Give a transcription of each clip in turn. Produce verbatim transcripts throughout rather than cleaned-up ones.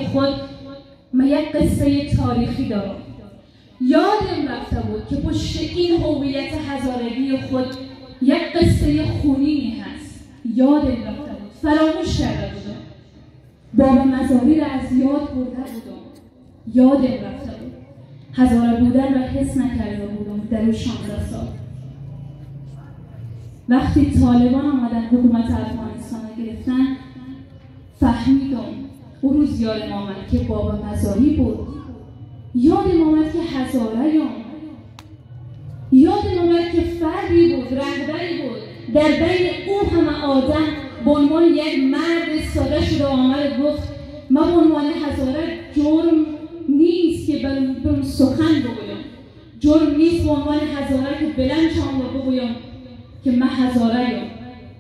خود من یک قصه تاریخی دارم. یادم رفته بود که پشت این هویت هزارگی خود یک قصه خونینی هست. یادم رفته بود، فراموش کرده بودم. باب مزاری را از یاد برده بودم. یادم رفته بود. هزاره بودن را حس نکرده بودم در اون شانزده سال. وقتی طالبان آمدن حکومت افغانستان را گرفتن، فهمیدم اون روز یادم آمد که باب مزاری بود. یادم آمد که هزاره یم. یادم آمد که فردی بود، رهبری بود در بین او همه آدم به عنوان یک مرد ساده شده آمد گفت ما به عنوان هزاره جرم نیست که برم سخن بگویم. جرم نیست به عنوان هزاره که بلند شام رو بگویم که من هزاره یم.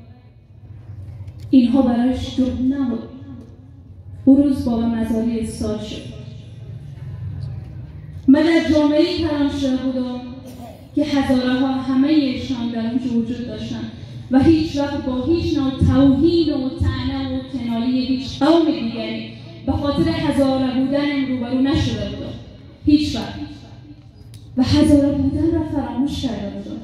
اینها برایش جرم نبود. اون روز باب مزاری ایستاد شد. من در جامعه‌ای پنهان شده بودم که هزاره ها همه ایشان در اونجا وجود داشتن و هیچ وقت با هیچ نوع توهین و طعنه و کنالی هیچ قوم دیگری به خاطر هزاره بودن روبرو نشده بودم. هیچ وقت. و هزاره بودن را فراموش کرده بودم.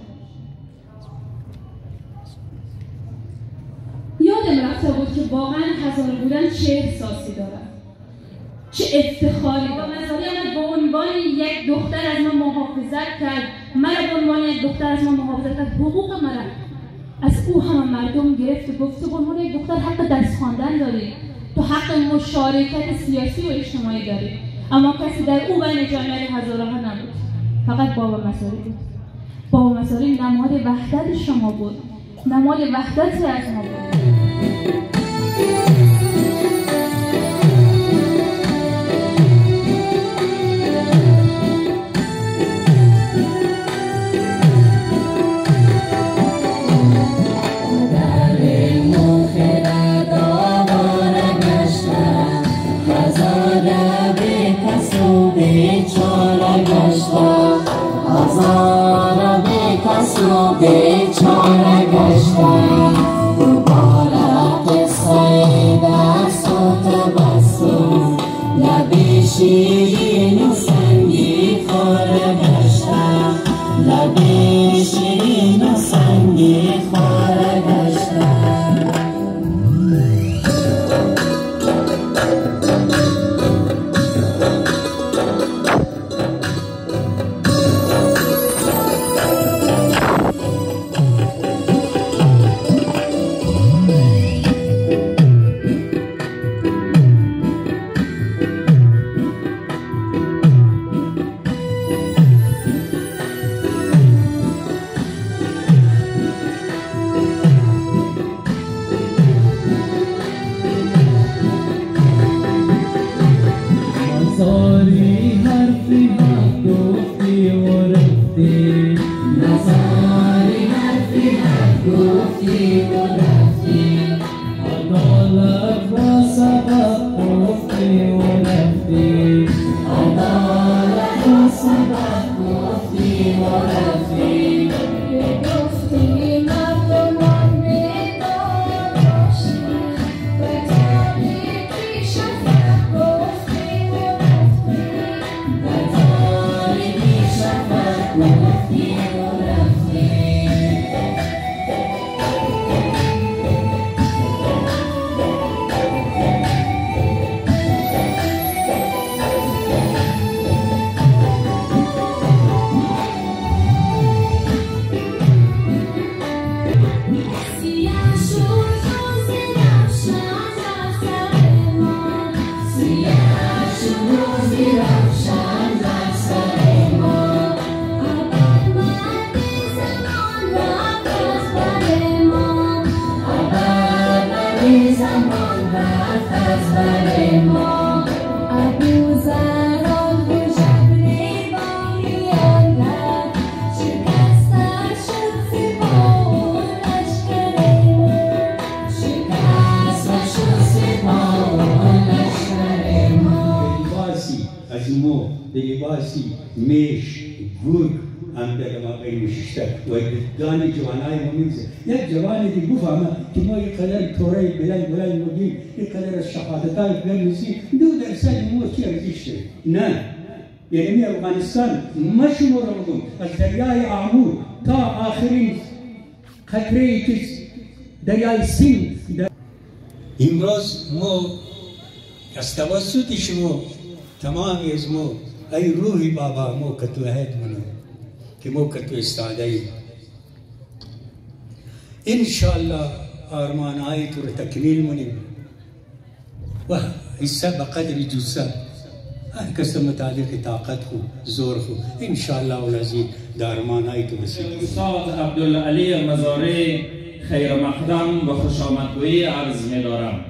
یادم رفته بود که واقعا هزاره بودن چه احساسی دارد، چه افتخاری دارد. مزاری آمد به عنوان یک دختر از من محافظت کرد. مرا به عنوان یک دختر از من محافظت کرد. حقوق مرا از او همه مردم گرفت. گفت تو به عنوان یک دختر حق درس خواندن داری، تو حق مشارکت سیاسی و اجتماعی داری. اما کسی در او بین جامعه هزاره ها نبود. فقط بابا مزاری بود. بابا مزاری نماد وحدت شما بود، نماد وحدت از ما بود. بیچاره گشتم دوباره قصه دست و تبسم لبی شیرین و سنگی خواره گشتم لبی شیرین و سنگی خواره گشتم. میش گرگ هم در ما بین نشسته و دانی جوانای ما میگه یک جوانی دی بفهمه که ما یک قدر توره بلند بلند میگیم یک قدر از شهادتای بلند میگیم دو درس درصد ما چی ارزش داره؟ نه. یعنی افغانستان مشمول مردم از دریای آمو تا آخرین قطره که دریای سیند. امروز ما از توسط شما تمام از ما ای روحی بابا ما که تو عهد منو که ما که تو استعدایی انشاءالله آرمانهای تو رو تکمیل منیم و حصه بقدر جوسه هر کس مطابق طاقت خو زور خو انشاءالله العزیز در آرمانهای تو رسید. استاد عبدالعلی مزاری خیر مقدم و خوش آمدگویی عرض می دارم.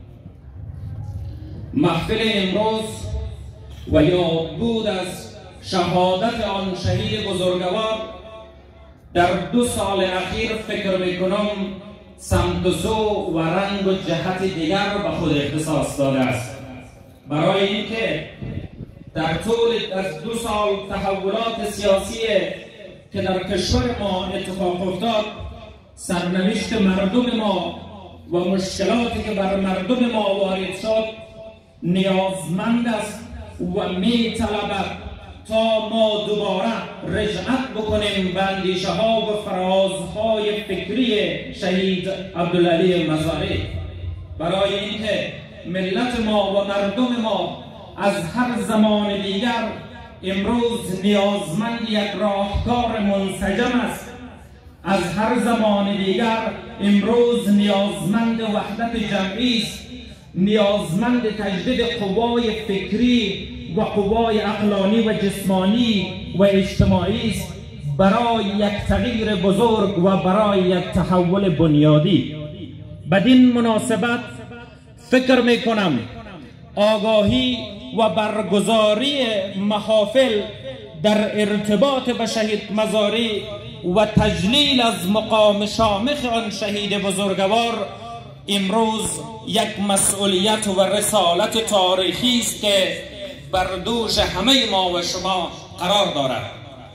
محفل امروز و یادبود از شهادت آن شهید بزرگوار در دو سال اخیر فکر می کنم سمت و سو و رنگ و جهت دیگر به خود اختصاص داده است. برای اینکه در طول از دو سال تحولات سیاسی که در کشور ما اتفاق افتاد، سرنوشت مردم ما و مشکلاتی که بر مردم ما وارد شد نیازمند است و می طلبد تا ما دوباره رجعت بکنیم به اندیشه ها و فرازهای فکری شهید عبدالعلی مزاری. برای اینکه ملت ما و مردم ما از هر زمان دیگر امروز نیازمند یک راهکار منسجم است. از هر زمان دیگر امروز نیازمند وحدت جمعی است، نیازمند تجدید قوای فکری و قوای عقلانی و جسمانی و اجتماعی است برای یک تغییر بزرگ و برای یک تحول بنیادی. بدین مناسبت فکر می کنم آگاهی و برگزاری محافل در ارتباط به شهید مزاری و تجلیل از مقام شامخ آن شهید بزرگوار امروز یک مسئولیت و رسالت تاریخی است که بر دوش همه ما و شما قرار دارد.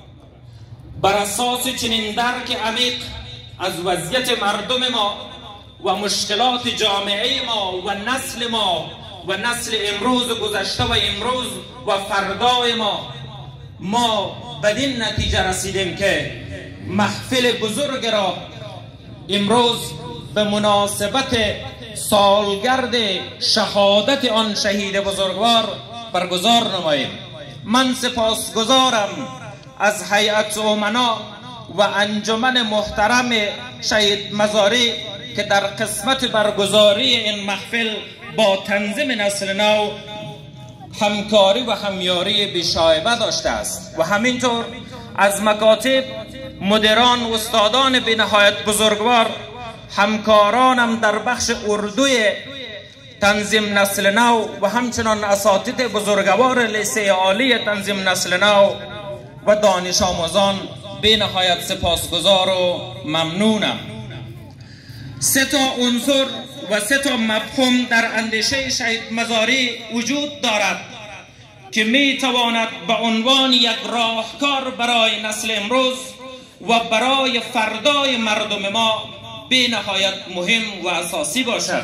بر اساس چنین درک عمیق از وضعیت مردم ما و مشکلات جامعه ما و نسل ما و نسل امروز گذشته و امروز و فردای ما ما بدین نتیجه رسیدیم که محفل بزرگ را امروز به مناسبت سالگرد شهادت آن شهید بزرگوار برگزار نماییم. من سپاسگزارم از هیئت امنا و انجمن محترم شهید مزاری که در قسمت برگزاری این محفل با تنظیم نسل نو همکاری و همیاری بی‌شایبه داشته است و همینطور از مکاتب مدیران و استادان بی نهایت بزرگوار، همکارانم در بخش اردوی تنظیم نسل نو و همچنان اساتید بزرگوار لیسه عالی تنظیم نسل نو و دانش آموزان بی نهایت سپاسگزار و ممنونم. سه تا عنصر و سه تا مفهوم در اندیشه شهید مزاری وجود دارد که می تواند به عنوان یک راهکار برای نسل امروز و برای فردای مردم ما بی نهایت مهم و اساسی باشد.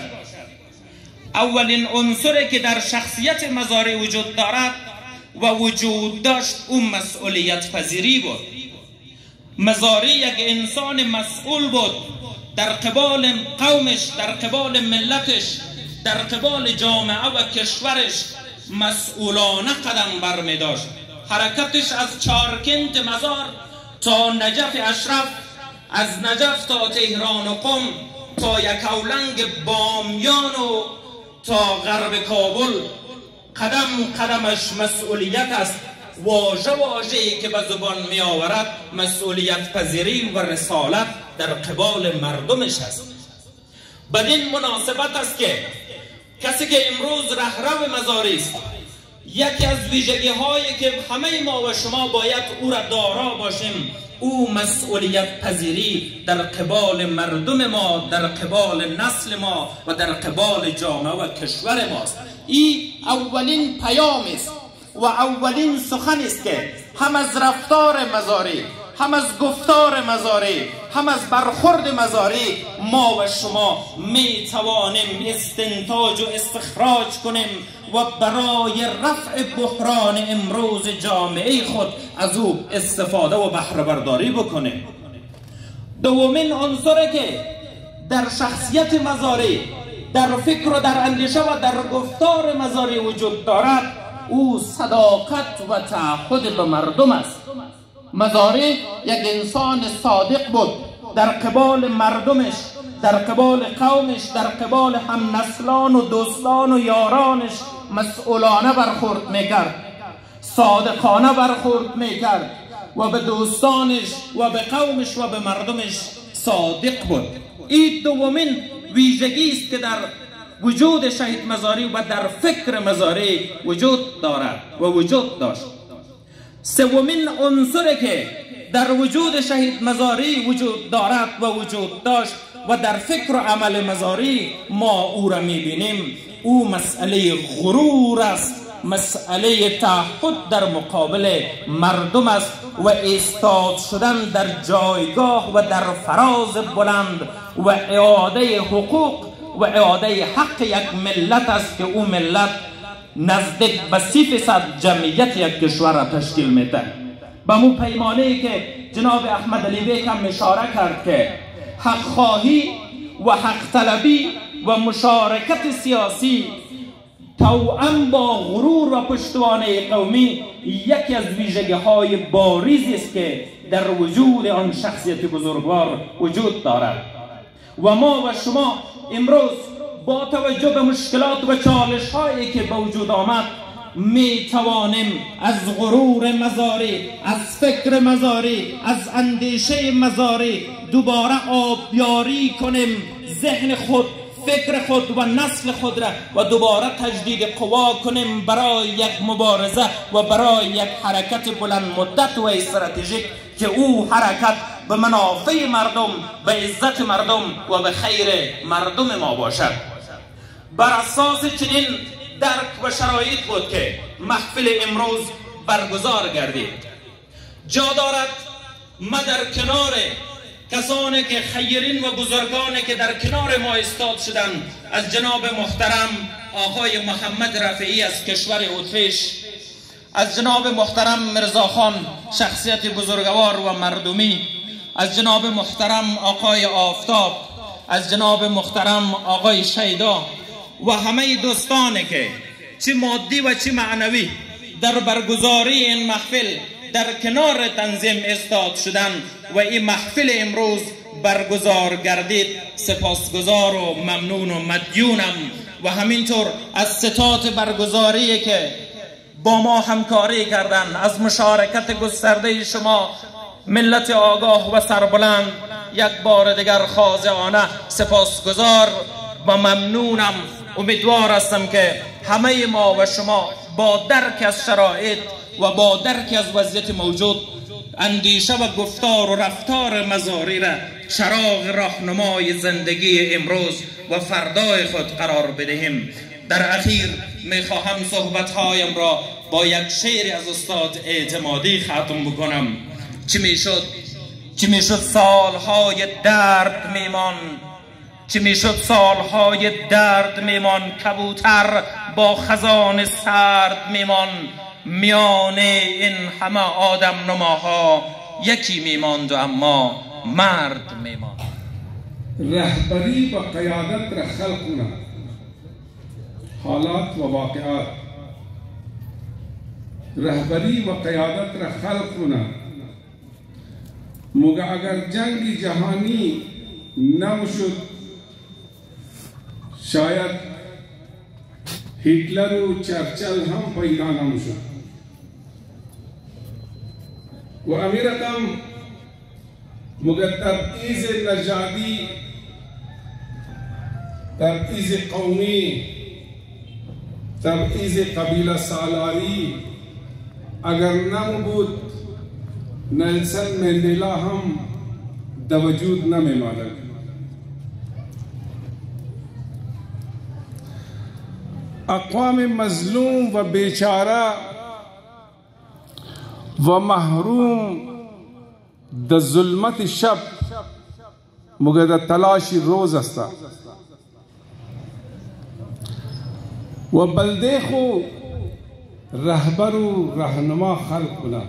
اولین عنصری که در شخصیت مزاری وجود دارد و وجود داشت اون مسئولیت پذیری بود. مزاری یک انسان مسئول بود در قبال قومش، در قبال ملتش، در قبال جامعه و کشورش مسئولانه قدم برمی داشت. حرکتش از چارکنت مزار تا نجف اشرف، از نجف تا تهران و قم، تا یکاولنگ بامیان و تا غرب کابل قدم قدمش مسئولیت است. واژه واژه‌ای که به زبان می آورد مسئولیت پذیری و رسالت در قبال مردمش است. بدین مناسبت است که کسی که امروز رهرو مزاری است، یکی از ویژگی هایی که همه ما و شما باید او را دارا باشیم او مسئولیت پذیری در قبال مردم ما، در قبال نسل ما و در قبال جامعه و کشور ماست. این اولین پیام است و اولین سخن است که هم از رفتار مزاری، هم از گفتار مزاری، هم از برخورد مزاری ما و شما می توانیم استنتاج و استخراج کنیم و برای رفع بحران امروز جامعه خود از او استفاده و بهره برداری بکنیم. دومین عنصری که در شخصیت مزاری، در فکر و در اندیشه و در گفتار مزاری وجود دارد، او صداقت و تعهد به مردم است. مزاری یک انسان صادق بود، در قبال مردمش، در قبال قومش، در قبال هم نسلان و دوستان و یارانش مسئولانه برخورد میکرد، صادقانه برخورد میکرد و به دوستانش و به قومش و به مردمش صادق بود. این دومین ویژگی است که در وجود شهید مزاری و در فکر مزاری وجود دارد و وجود داشت. سومین عنصری که در وجود شهید مزاری وجود دارد و وجود داشت و در فکر و عمل مزاری ما او را میبینیم، او مسئله غرور است، مسئله تعهد در مقابل مردم است و ایستاد شدن در جایگاه و در فراز بلند و اعاده حقوق و اعاده حق یک ملت است که او ملت نزدیک به سی فیصد جمعیت یک کشور را تشکیل میده. به مو پیمانه‌ای که جناب احمد علی بیک هم اشاره کرد که حق خواهی و حق طلبی و مشارکت سیاسی توأم با غرور و پشتوانه قومی یکی از ویژگی های بارزی است که در وجود آن شخصیت بزرگوار وجود دارد و ما و شما امروز با توجه به مشکلات و چالش هایی که به وجود آمد می توانیم از غرور مزاری، از فکر مزاری، از اندیشه مزاری دوباره آبیاری کنیم، ذهن خود، فکر خود و نسل خود را و دوباره تجدید قوا کنیم برای یک مبارزه و برای یک حرکت بلند مدت و استراتژیک که او حرکت به منافع مردم، به عزت مردم و به خیر مردم ما باشد. بر اساس چنین درک و شرایط بود که محفل امروز برگزار گردید. جا دارد ما در کنار کسانی که خیرین و بزرگانی که در کنار ما ایستاد شدند، از جناب محترم آقای محمد رفیعی از کشور اتریش، از جناب محترم مرزاخان شخصیت بزرگوار و مردمی، از جناب محترم آقای آفتاب، از جناب محترم آقای شیدا و همه دوستانی که چه مادی و چه معنوی در برگزاری این محفل در کنار تنظیم ایستاد شدن و این محفل امروز برگزار گردید، سپاسگزار و ممنون و مدیونم و همینطور از ستاد برگزاری که با ما همکاری کردن، از مشارکت گسترده شما ملت آگاه و سربلند یک بار دیگر خاضعانه سپاسگزار و ممنونم. امیدوار هستم که همه ما و شما با درک از شرایط و با درک از وضعیت موجود اندیشه و گفتار و رفتار مزاری را چراغ راهنمای زندگی امروز و فردای خود قرار بدهیم. در اخیر میخواهم صحبتهایم را با یک شعر از استاد اعتمادی ختم بکنم. چی میشد چی میشد سالهای درد میمان، چی میشد سالهای درد میمان، کبوتر با خزان سرد میمان، میان این همه آدم نماها یکی میماند و اما مرد میمان. رهبری و قیادت را خلق کنه، حالات و واقعات، رهبری و قیادت را خلق کنه. مگه اگر جنگ جهانی نمشد، شاید هیتلر و چرچل هم پیدا نمشد و امیرتم مگه تبعیض نژادی، تبعیض قومی، تبعیض قبیله سالاری اگر نم بود، نیلسن مندلا هم در وجود نمی‌آمد. اقوام مظلوم و بیچاره و محروم در ظلمت شب مگه در تلاشی روز است و بلده خو رهبر و رهنما خلق کنه.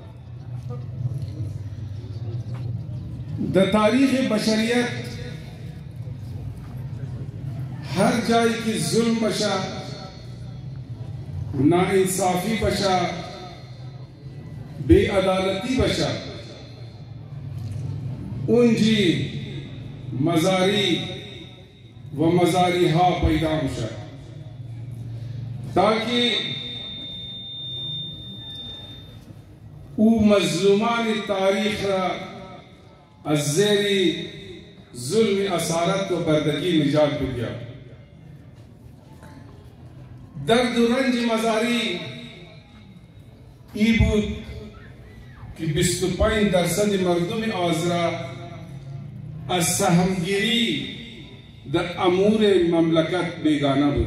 در تاریخ بشریت هر جایی که ظلم بشه، ناانصافی بشه، بے عدالتی بشه، اونجی مزاری و مزاری ها پیدا میشه تاکہ او مظلومان تاریخ را از زیر ظلم اسارت و بردگی نجات بگیا. درد و رنج مزاری ای بود که بیست و پنج درصد مردم آذرا از سهمگیری در امور مملکت بیگانه بود.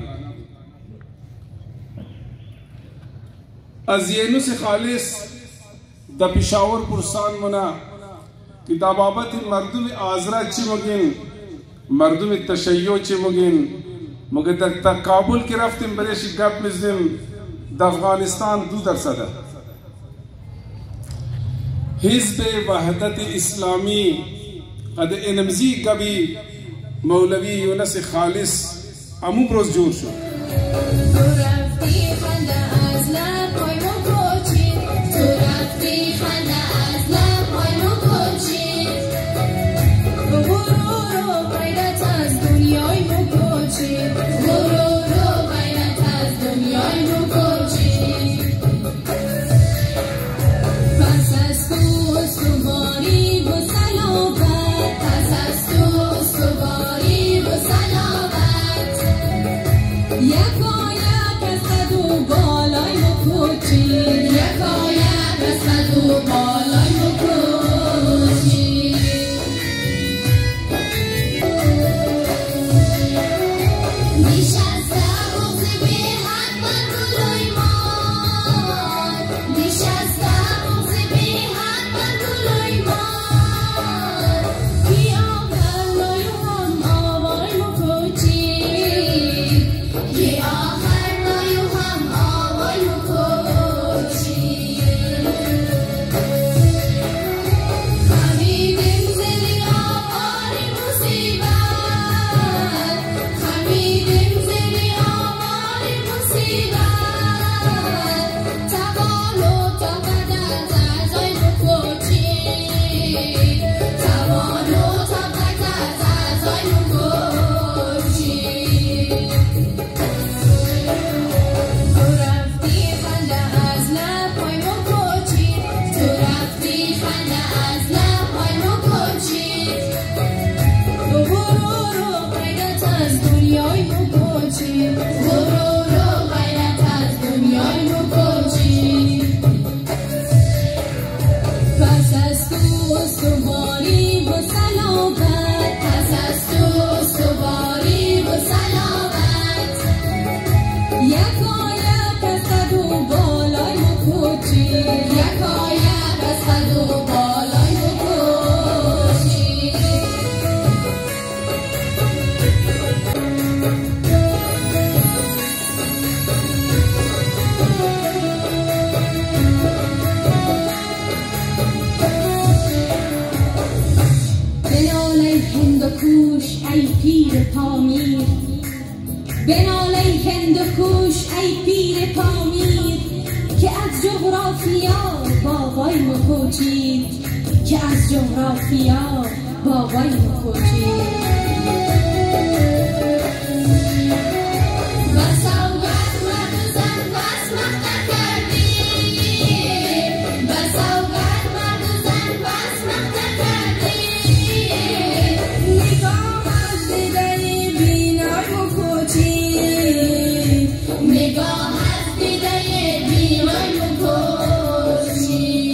از یونس خالص در پشاور پرسان منا که در بابت مردم آذرا چی مگین، مردم تشیع چی مگین، مگر در کابل که رفتیم برایش گپ میزدیم در افغانستان دو درصد. حزب وحدت اسلامی قد انمزی کبھی مولوی یونس خالص امو بروز جور شد.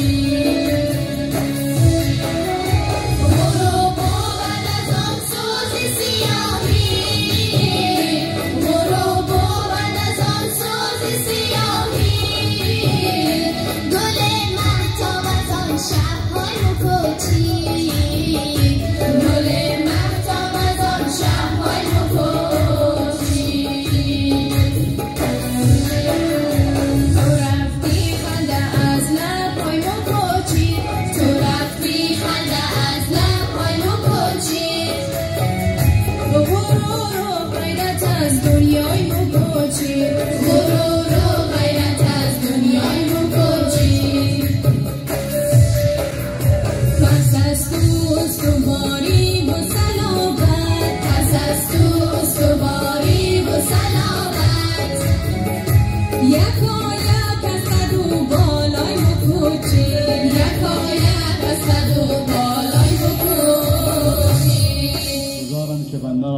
Soul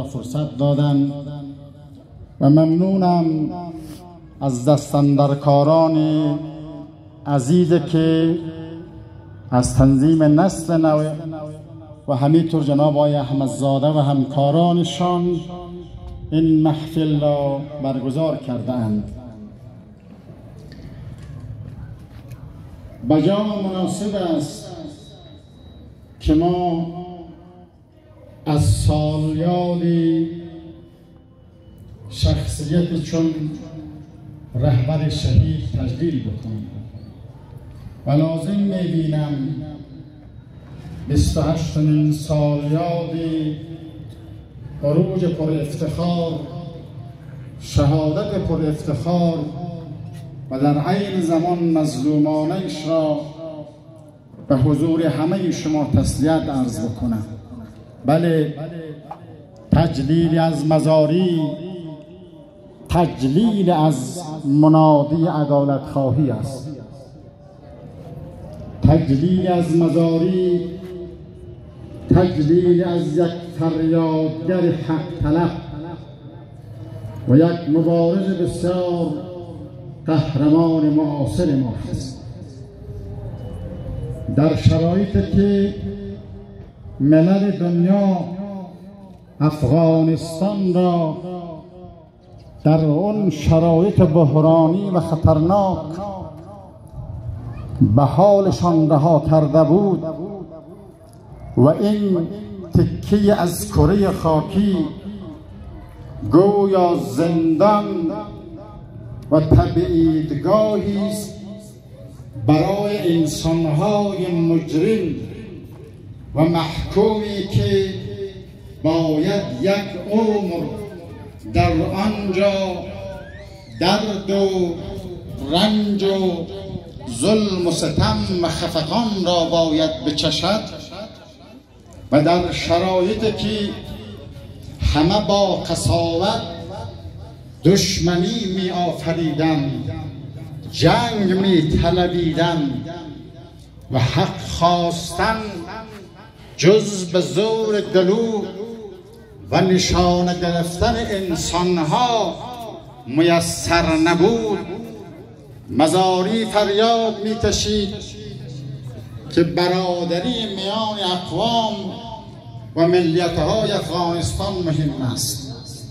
فرصت دادن و ممنونم از دستاندرکاران عزیز که از تنظیم نسل نو و همینطور جناب آقای احمدزاده و همکارانشان این محفل را برگزار کردند. بجا مناسب است که ما از سالیاد شخصیت چون رهبر شهید تجلیل بکنیم و لازم می‌بینم بیست و هشتمین سالیاد عروج پر افتخار، شهادت پر افتخار و در عین زمان مظلومانش را به حضور همه شما تسلیت عرض بکنم. بله، تجلیل از مزاری تجلیل از منادی عدالت خواهی است. تجلیل از مزاری تجلیل از یک فریادگر حق طلب و یک مبارز بسیار قهرمان معاصر ما است. در شرایطی که ملل دنیا افغانستان را در اون شرایط بحرانی و خطرناک به حالشان رها کرده بود و این تکه از کره خاکی گویا زندان و تبعیدگاهی است برای انسانهای مجرم و محکومی که باید یک عمر در آنجا درد و رنج و ظلم و ستم و خفقان را باید بچشد و در شرایطی که همه با قساوت دشمنی می آفریدن، جنگ می طلبیدن و حق خواستن جز به زور گلو و نشانه گرفتن انسانها میسر نبود، مزاری فریاد میکشید که برادری میان اقوام و ملیت‌های افغانستان مهم است.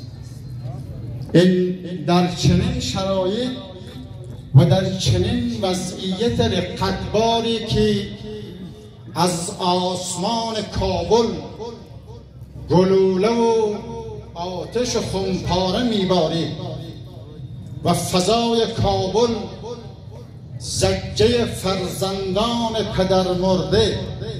این در چنین شرایط و در چنین وضعیت رقتباری که از آسمان کابل گلوله و آتش خمپاره میبارید و فضای کابل زجه فرزندان پدر مرده،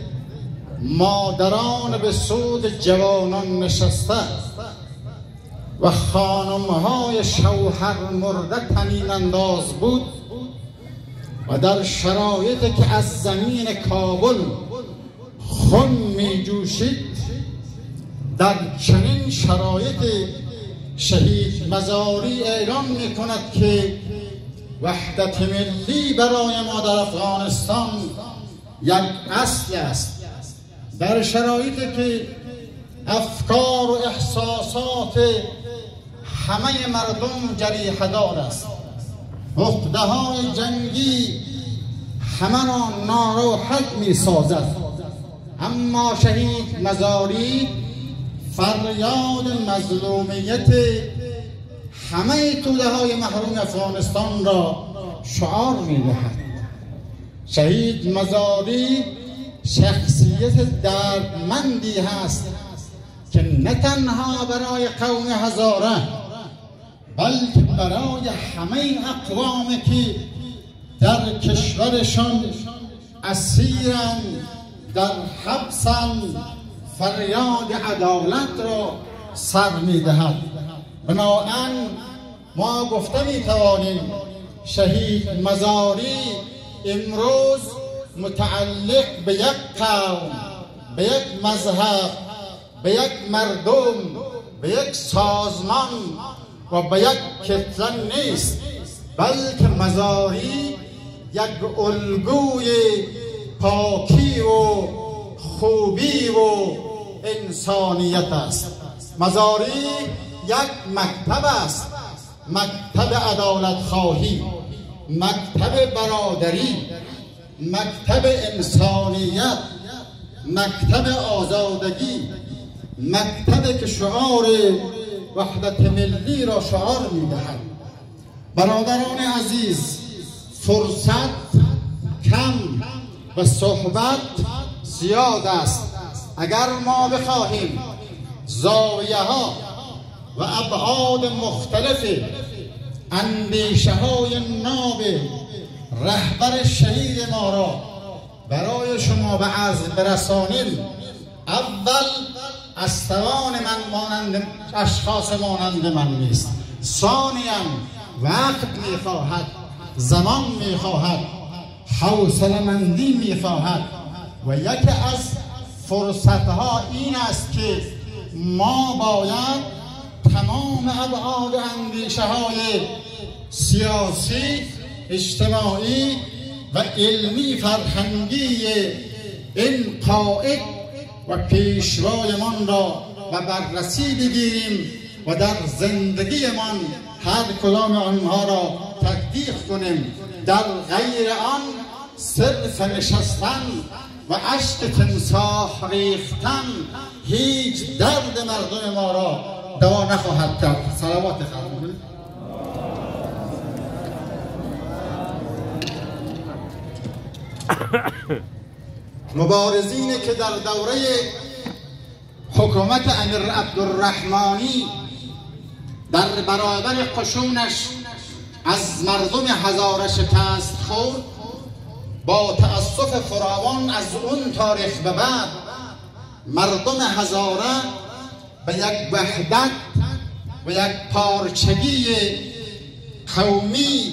مادران به سود جوانان نشسته و خانمهای شوهر مرده طنین انداز بود و در شرایطی که از زمین کابل خون می جوشید، در چنین شرایط شهید مزاری اعلام می کند که وحدت ملی برای ما در افغانستان یک اصل است. در شرایطی که افکار و احساسات همه مردم جریحه دار است، عقده های جنگی همه را ناراحت می سازد، اما شهید مزاری فریاد مظلومیت همه توده های محروم افغانستان را شعار می دهد. شهید مزاری شخصیت دردمندی هست که نه تنها برای قوم هزاره بلکه برای همه اقوامی که در کشورشان اسیرن، در حبسن، فریاد عدالت را سر می دهد. بنابراین ما گفته می توانیم شهید مزاری امروز متعلق به یک قوم، به یک مذهب، به یک مردم، به یک سازمان و به یک کتله نیست، بلکه مزاری یک الگوی پاکی و خوبی و انسانیت است. مزاری یک مکتب است، مکتب عدالت خواهی، مکتب برادری، مکتب انسانیت، مکتب آزادگی، مکتب که شعار وحدت ملی را شعار می‌دهد. برادران عزیز، فرصت کم و صحبت زیاد است. اگر ما بخواهیم زاویه ها و ابعاد مختلف اندیشه های ناب رهبر شهید ما را برای شما به عرض برسانیم، اول از توان من مانند اشخاص مانند من نیست. ثانیاً وقت میخواهد، زمان میخواهد، حوصله‌مندی میخواهد و یکی از فرصتها این است که ما باید تمام ابعاد اندیشه های سیاسی، اجتماعی و علمی فرهنگی این قائد و پیشوایمان را و بررسی بگیریم و در زندگیمان هر کدام آنها را تطبیق کنیم. در غیر آن صرف نشستن و اشک تمساح ریختن هیچ درد مردم ما را دوا نخواهد کرد. صلوات خواهد. مبارزینی که در دوره حکومت امیر عبدالرحمانی در برابر قشونش از مردم هزاره شکست خورد، با تأسف فراوان از اون تاریخ به بعد مردم هزاره به یک وحدت و یک پارچگی قومی،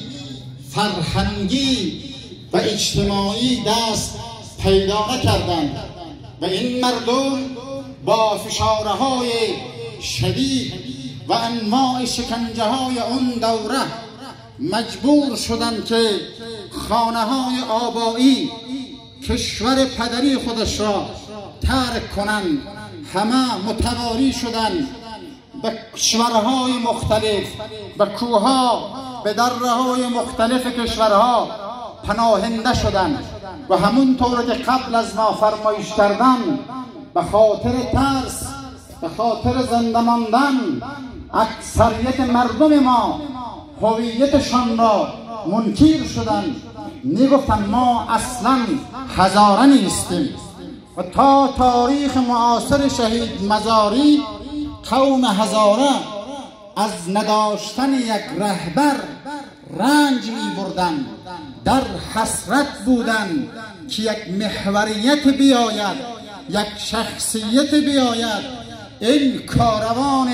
فرهنگی و اجتماعی دست پیدا نکردند و این مردم با فشارهای شدید و انواع شکنجه های اون دوره مجبور شدند که خانه های آبایی، کشور پدری خودش را ترک کنند. همه متواری شدند، به کشورهای مختلف، به کوها، به دره‌های مختلف کشورها پناهنده شدند و همونطور که قبل از ما فرمایش کردند، به خاطر ترس، به خاطر زنده ماندن، اکثریت مردم ما هویتشان را منکر شدند. میگفتند ما اصلا هزاره نیستیم و تا تاریخ معاصر شهید مزاری قوم هزاره از نداشتن یک رهبر رنج می بردند، در حسرت بودند که یک محوریت بیاید، یک شخصیت بیاید، این کاروان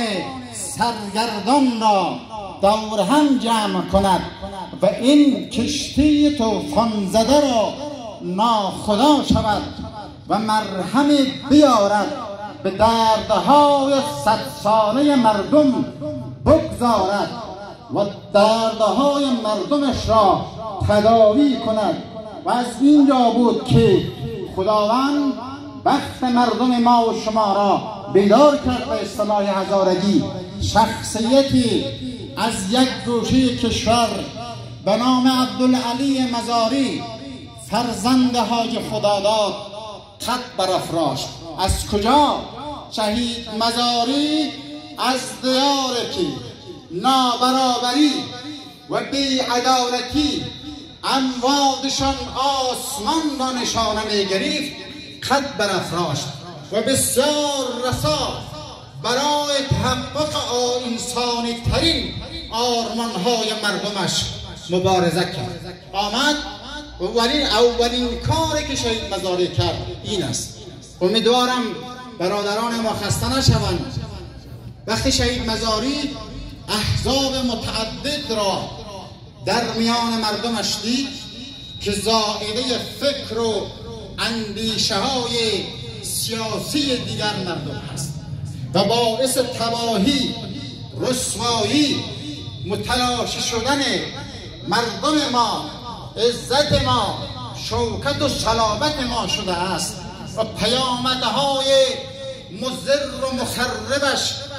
سرگردان را دور هم جمع کند و این کشتی طوفان زده را ناخدا شود و مرهم بیارد، به دردهای صد ساله مردم بگذارد و دردهای مردمش را تداوی کند. و از اینجا بود که خداوند بخت مردم ما و شما را بیدار کرد به اصطلاح هزارگی. شخصیتی از یک گوشه کشور به نام عبدالعلی مزاری، فرزند حاج خداداد، خط برافراشت. از کجا؟ شهید مزاری از دیاری که نابرابری و بی‌عدالتی اموادشان آسمان را نشانه می‌گرفت، خط برافراشت و بسیار رسا برای تحقق انسانی ترین آرمان‌های مردمش مبارزه کرد. آمد اولین اولین کاری که شهید مزاری کرد این است. امیدوارم برادران ما خسته نشوند. وقتی شهید مزاری احزاب متعدد را در میان مردمش دید که زائده فکر و اندیشه های سیاسی دیگر مردم هست و باعث تباهی، رسوایی، متلاشی شدن مردم ما، عزت ما، شوکت و صلابت ما شده است و پیامدهای مضر و مخربش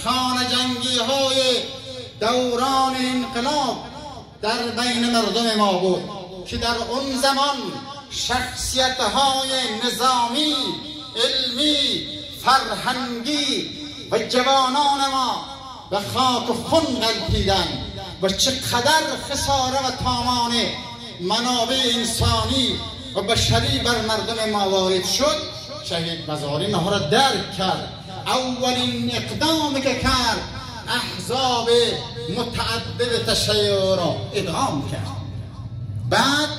خانه جنگی های دوران انقلاب در بین مردم ما بود که در اون زمان شخصیت های نظامی، علمی، فرهنگی و جوانان ما به خاک و خون غلتیدن و چقدر خساره و تاوان منابع انسانی و بشری بر مردم ما وارد شد. شهید مزاری اینها را درک کرد. اولین اقدامی که کرد احزاب متعدد تشیع را ادغام کرد. بعد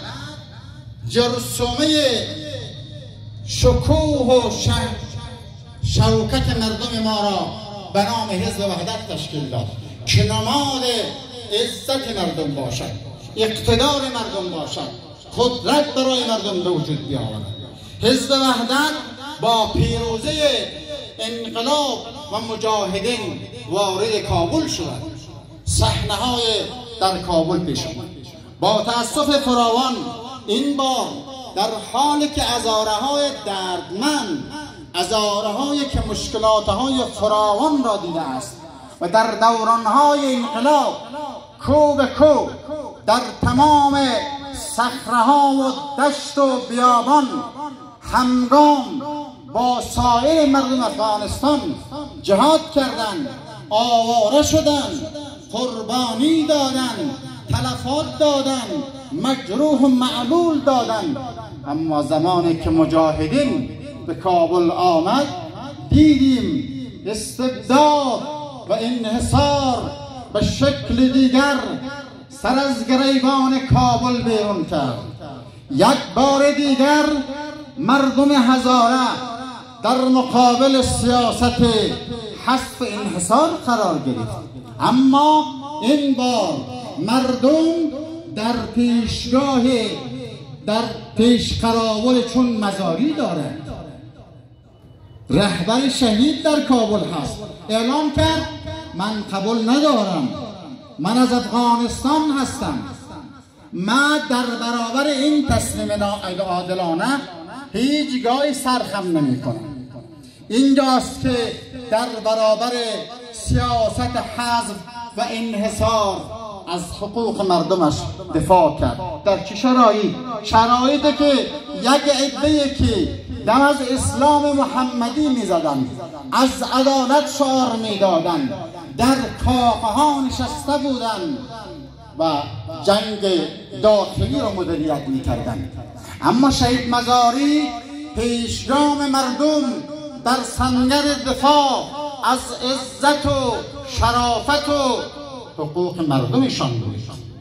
جرثومه شکوه و شوکت مردم ما را به نام حزب وحدت تشکیل داد که نماد عزت مردم باشد، اقتدار مردم باشد، قدرت برای مردم به وجود بیاورد. حزب وحدت با پیروزی انقلاب و مجاهدین وارد کابل شد. صحنه های در کابل پیش آمد. با تأسف فراوان این بار در حالی که عذاره های دردمند، عذاره هایی که مشکلات های فراوان را دیده است و در دوران های انقلاب کو به کو در تمام صخره ها و دشت و بیابان همگام با سایر مردم افغانستان جهاد کردند، آواره شدند، قربانی دادند، تلفات دادند، مجروح و معلول دادند. اما زمانی که مجاهدین به کابل آمد دیدیم استبداد و انحصار به شکل دیگر سر از گریبان کابل بیرون کرد. یک بار دیگر مردم هزاره در مقابل سیاست حذف انحصار قرار گرفت. اما این بار مردم در پیشگاه در پیش قراول چون مزاری دارند. رهبر شهید در کابل هست، اعلام کرد من قبول ندارم، من از افغانستان هستم، من در برابر این تصمیم ناعادلانه هیچگاه سرخم نمی کنم. اینجاست که در برابر سیاست حذف و انحصار از حقوق مردمش دفاع کرد. در چه شرایط؟ شرایطی که یک عده‌ای که دم از اسلام محمدی می زدن، از عدالت شعار می دادن، در کاخه ها نشسته بودن و جنگ داخلی را مدیریت می کردن. اما شهید مزاری پیشگام مردم در سنگر دفاع از عزت و شرافت و حقوق مردمشان بود.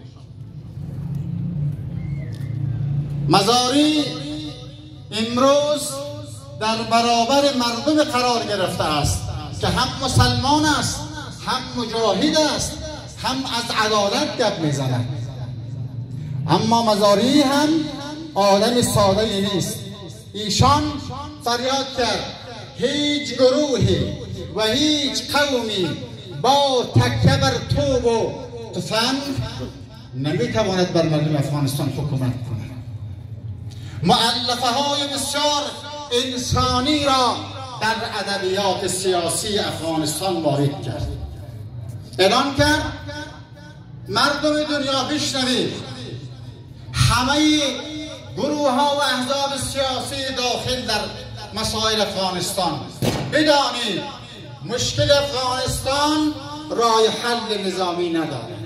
مزاری امروز در برابر مردم قرار گرفته است که هم مسلمان است، هم مجاهد است، هم از عدالت گپ میزند. اما مزاری هم آدم ساده نیست. ایشان فریاد کرد هیچ گروهی و هیچ قومی با تکیه بر توپ و تفنگ نمیتواند بر مردم افغانستان حکومت کند. مؤلفه های بسیار انسانی را در ادبیات سیاسی افغانستان وارد کرد. اعلان کرد مردم دنیا بشنوید، همه گروه ها و احزاب سیاسی داخل در مسائل افغانستان بدانید مشکل افغانستان راه حل نظامی نداره.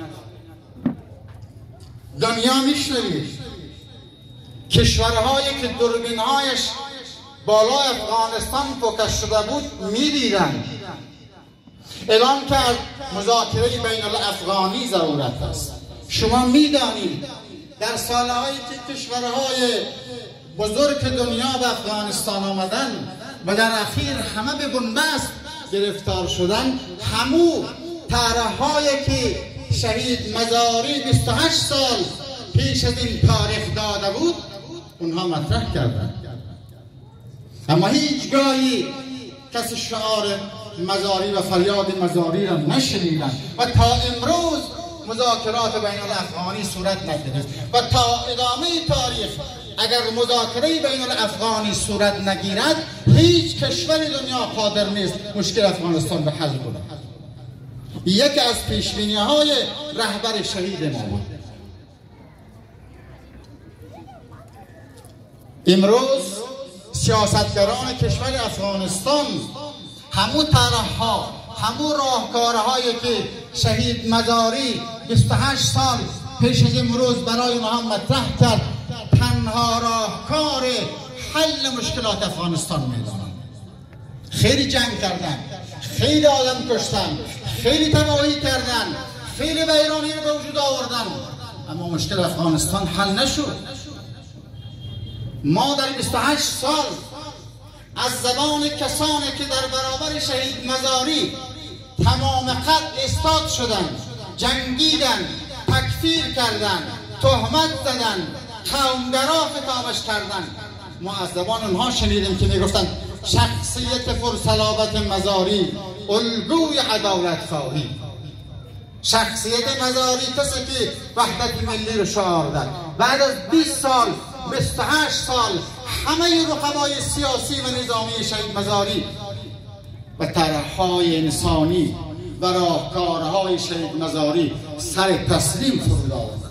دنیا میشنوید، کشورهایی که دوربین‌هایش بالا افغانستان فوکس شده بود میدیدند. اعلام کرد مذاکره بین الافغانی ضرورت است. شما میدانید در سالهایی که کشورهای بزرگ دنیا به افغانستان آمدن و در اخیر همه به بنبست گرفتار شدن، همو طرح‌هایی که شهید مزاری بیست و هشت سال پیش از این تاریخ داده بود اونها مطرح کردند. اما هیچگاهی کسی شعار مزاری و فریاد مزاری را نشنیدند و تا امروز مذاکرات بین الافغانی صورت نگرفت و تا ادامه تاریخ اگر مذاکره بین الافغانی صورت نگیرد هیچ کشور دنیا قادر نیست مشکل افغانستان به حل کند. یکی از پیشبینی های رهبر شهید ما بود. امروز سیاستگران کشور افغانستان همون طرح‌ها، همون راهکارهایی که شهید مزاری بیست و هشت سال پیش از امروز برای ما مطرح کرد، تنها راهکار حل مشکلات افغانستان می‌دانند. خیلی جنگ کردن، خیلی آدم کشتن، خیلی تباهی کردن، خیلی ویرانی رو به وجود آوردن، اما مشکل افغانستان حل نشد. ما در بیست و هشت سال از زبان کسانی که در برابر شهید مزاری تمام قتل ایستاد شدن، جنگیدن، تکفیر کردن، تهمت زدن، قومگرا خطابش کردن، ما از زبان اونها شنیدیم که میگفتن شخصیت پرصلابت مزاری الگوی عدالت خواهی. شخصیت مزاری کسی که وحدت ملی رو شعار داد. بعد از بیست سال، بیست و هشت سال همه رقبای سیاسی و نظامی شهید مزاری و طرح‌های انسانی و راهکارهای شهید مزاری سر تسلیم فرود آوردند.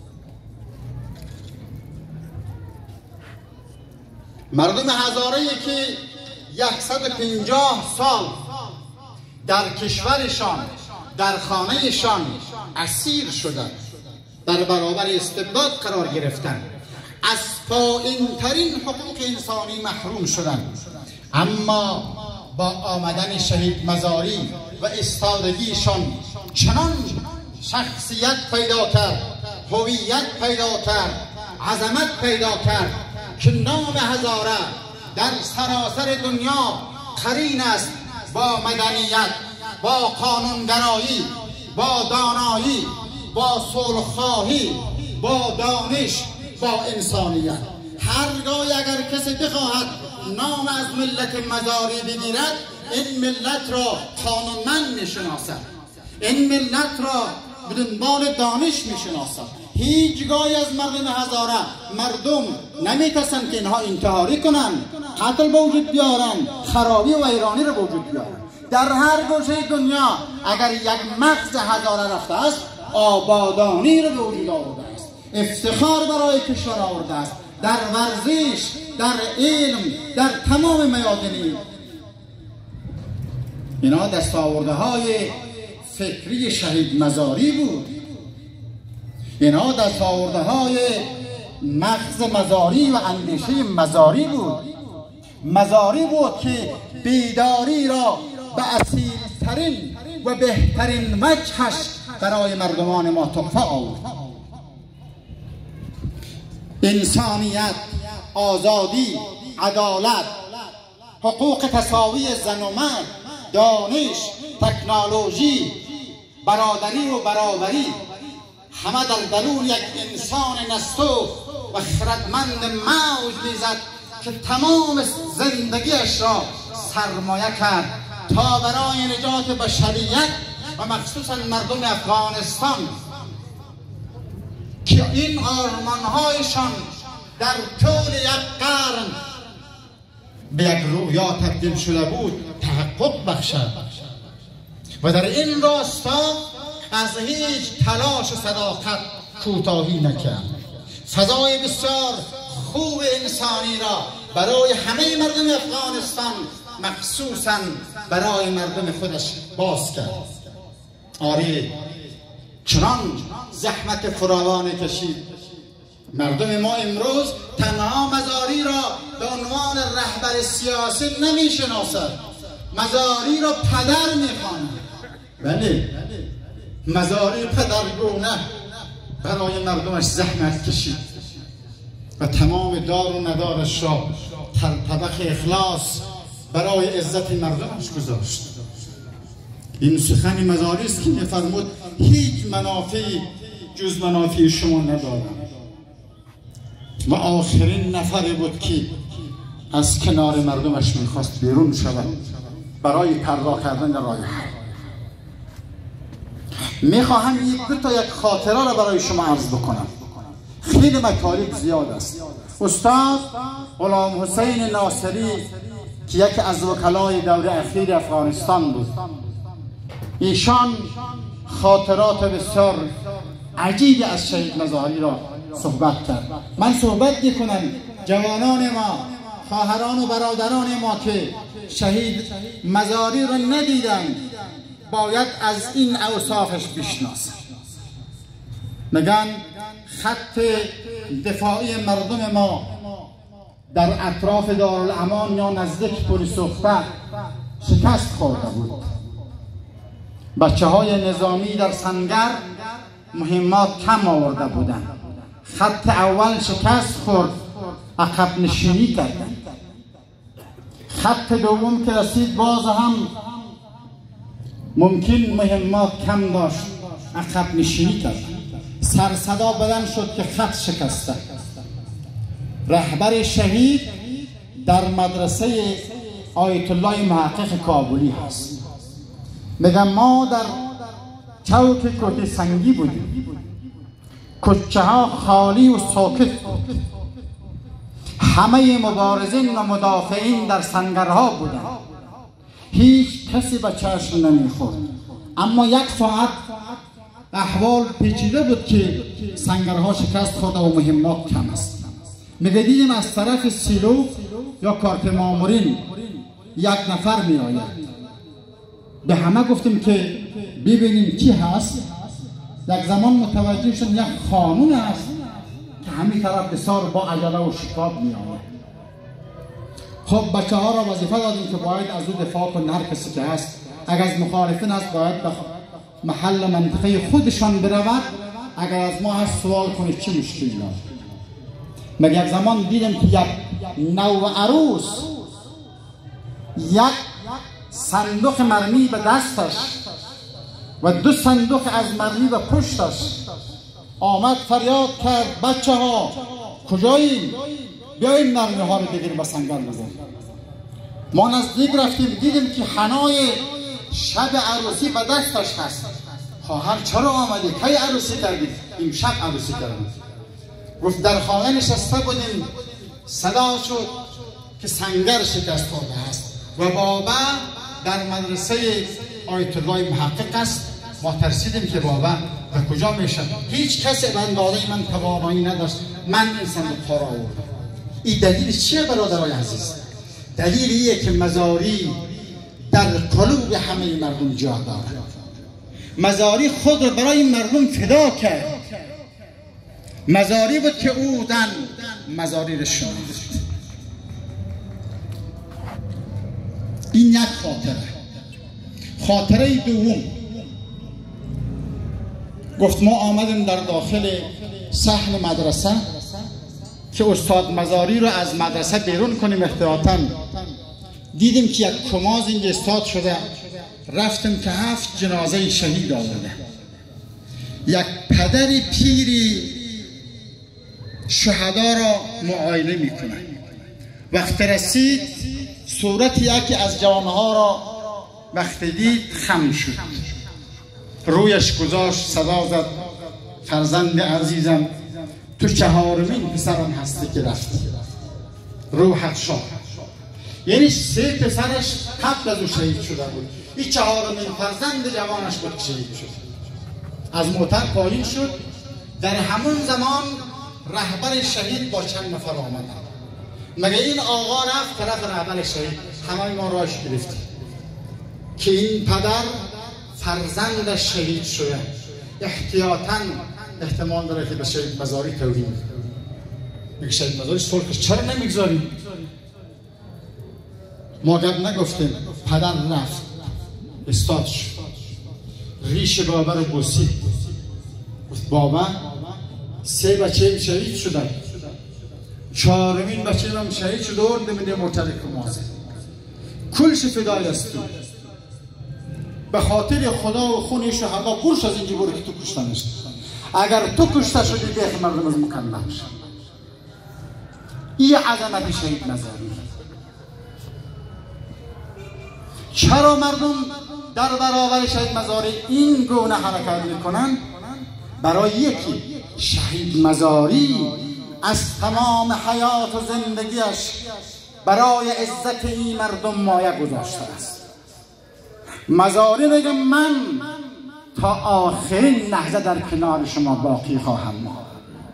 مردم هزاره‌ای که صد و پنجاه سال در کشورشان، در خانهشان اسیر شدند، در برابر استبداد قرار گرفتند، از پایین ترین حقوق انسانی محروم شدند، اما با آمدن شهید مزاری و ایستادگیشان چنان شخصیت پیدا کرد، هویت پیدا کرد، عظمت پیدا کرد که نام هزاره در سراسر دنیا قرین است با مدنیت، با قانونگرایی، با دانایی، با صلح‌خواهی، با دانش، با انسانیت. هرگاه اگر کسی بخواهد نام از ملت مزاری بگیرد، این ملت را قانونمند میشناسد، این ملت را به دنبال دانش میشناسد. هیچگاهی از مردم هزاره مردم نمیترسند که اینها انتحاری کنند، قتل به وجود بیارن، خرابی و ویرانی را به وجود بیارن. در هر گوشه دنیا اگر یک مغز هزاره رفته است، آبادانی را به وجود آورده است، افتخار برای کشور آورده است، در ورزش، در علم، در تمام میادین. اینا دستاوردهای فکری شهید مزاری بود، اینا دستاوردهای مغز مزاری و اندیشه مزاری بود. مزاری بود که بیداری را به اصیلترین و بهترین وجهش برای مردمان ما تحفه آورد. انسانیت، آزادی، عدالت، حقوق تساوی زن و مرد، دانش، تکنولوژی، برادری و برابری، همه در درون یک انسان نستو و خردمند موج میزد که تمام زندگیش را سرمایه کرد تا برای نجات بشریت و مخصوصا مردم افغانستان که این آرمانهایشان در طول یک قرن به یک رویا تبدیل شده بود تحقق بخشد و در این راستا از هیچ تلاش و صداقت کوتاهی نکرد. فضای بسیار خوب انسانی را برای همه مردم افغانستان مخصوصا برای مردم خودش باز کرد. آره، چنان زحمت فراوان کشید. مردم ما امروز تنها مزاری را به عنوان رهبر سیاسی نمیشناسد، مزاری را پدر میخواند. بله، مزاری پدرگونه برای مردمش زحمت کشید و تمام دار و ندارش را در طبق اخلاص برای عزت مردمش گذاشت. این سخن مزاری است که می‌فرمود هیچ منافعی جز منافع شما ندارم و آخرین نفری بود که از کنار مردمش میخواست بیرون شود برای پروا کردن راه حل. میخواهم یک دو تا یک خاطره را برای شما عرض بکنم. خیلی مطالب زیاد است. استاد غلام حسین ناصری که یکی از وکلای دوره اخیر افغانستان بود، ایشان خاطرات بسیار عجیبی از شهید مزاری را صحبت کرد. من صحبت میکنم جوانان ما، خواهران و برادران ما که شهید مزاری را ندیدن باید از این اوصافش بشناسن. میگن خط دفاعی مردم ما در اطراف دارالامان یا نزدیک پل سوخته شکست خورده بود. بچه های نظامی در سنگر مهمات کم آورده بودند. خط اول شکست خورد، عقب نشینی کردند. خط دوم که رسید باز هم ممکن مهمات کم داشت، عقب نشینی کرد. سر صدا بلند شد که خط شکسته. رهبر شهید در مدرسه آیت الله محقق کابلی هست. میگم ما در چوک کوه سنگی بودیم، کوچه ها خالی و ساکت بود. همه مبارزین و مدافعین در سنگرها بودند. هیچ کسی به چشم نمیخورد. اما یک ساعت احوال پیچیده بود که سنگرها شکست خورده و مهمات کم است. میگه دیدیم از طرف سیلو یا کارت مامورین یک نفر می آید. به همه گفتیم که ببینیم کی هست. یک زمان متوجه شدیم یک خانم است که همین طرف بسیار با عجله و شتاب می آید. خب بچه ها را وظیفه دادیم که باید از او دفاع کنن. هر کسی که هست اگر از مخالفین است باید به محل منطقه خودشان برود. اگر از ما هست سوال کنید چی مشکلی دارد. مگر یک زمان دیدم که یک نو عروس یک صندوق مرمی به دستش و دو صندوق از مرمی به پشتش آمد فریاد کرد بچه ها کجاییم؟ بیاییم مرمی ها رو بگیریم به سنگر بزنیم. ما نزدیک رفتیم دیدیم که حنای شب عروسی به دستش هست. خواهر چرا آمدی؟ کی عروسی کردی؟ این شب عروسی کردیم. گفت در خانه نشسته بودیم صدا شد که سنگر شکست خورده است و بابا در مدرسه آیت الله محقق است. ما ترسیدیم که بابا به کجا میشه. هیچ کسی به اندازه من توانایی نداشت. من این صندوق ها را آوردم. این دلیل چیه برادرای عزیز؟ دلیل ایه که مزاری در قلوب همه مردم جا دارد. مزاری خود را برای مردم فدا کرد. مزاری بود که او دن مزاری را شناخت. این یک خاطره. خاطره دوم گفت ما آمدیم در داخل صحن مدرسه که استاد مزاری رو از مدرسه بیرون کنیم احتیاطاً. دیدیم که یک کماز اینجا استاد شده. رفتیم که هفت جنازه شهید آورده. یک پدر پیری شهدا را معاینه میکنه. وقت رسید صورت یکی از جوانها را وقتی دید خم شد. رویش گذاشت صدا زد فرزند عزیزم تو چهارمین پسرم هستی که رفتی. روحت شاد. یعنی سه پسرش قبل از او شهید شده بود. این چهارمین فرزند جوانش بود شهید شد. از موتر پایین شد. در همون زمان رهبر شهید با چند نفر آمدن. مگه این آقا رفت طرف رهبر شهید. همه ما راش گرفتیم که این پدر فرزند شهید شده. احتیاطاً احتمال داره که به شهید مزاری توهین میگه شهید مزاری سرخش چرا نمیگذاری؟ ما گفت نگفتیم. پدر رفت استاد شد. ریش بابا رو بوسید. گفت بابا سه بچه شهید شدن. چهارمین بچه هم شهید شد و نمیده مرتضی کمازه. کلش فدای است تو. به خاطر خدا و خون شهدا برش از اینجا برو که تو کشتنش. اگر تو کشته شدی بیخ مردم از مکمل میشه. این عظمت شهید مزاری. چرا مردم در برابر شهید مزاری این گونه حرکت میکنن؟ برای یکی شهید مزاری از تمام حیات و زندگیش برای عزت این مردم مایه گذاشته است. مزاری میگه من تا آخرین لحظه در کنار شما باقی خواهم ماند.